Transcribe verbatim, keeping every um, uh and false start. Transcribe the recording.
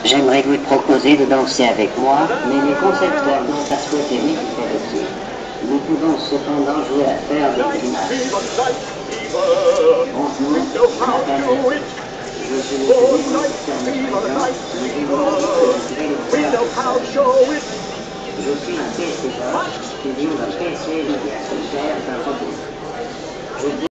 J'aimerais vous proposer de danser avec moi, mais les concepteurs n'ont pas souhaité m'écouter dessus. Nous pouvons cependant jouer à faire des grimaces. Bonjour, je m'appelle. Je suis le concepteur de présent, mais je vous dis que je vais le faire. Je suis un P C bot qui vient d'un P C média super d'un robot. Je